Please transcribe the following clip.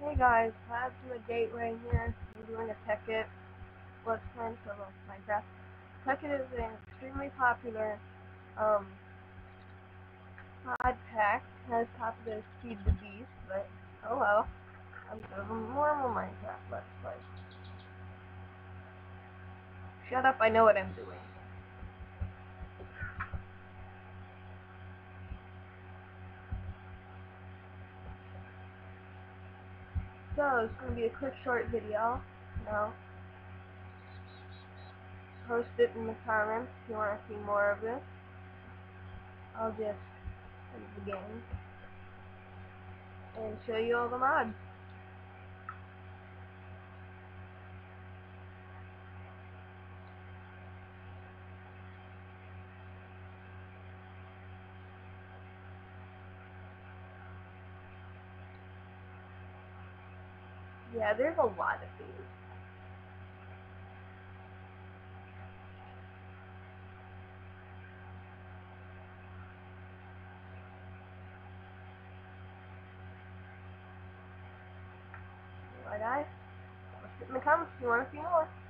Hey guys, I have to a date right here. I'm doing a Tekkit Let's Play of Minecraft. Tekkit is an extremely popular um mod pack. Has popular Feed the Beast, but oh well. I'm sort of a normal Minecraft Let's Play. Shut up, I know what I'm doing. So it's gonna be a quick short video. Post it in the comments if you want to see more of this. I'll just end the game and show you all the mods. Yeah, there's a lot of these. Alright guys, post it in the comments if you want to see more.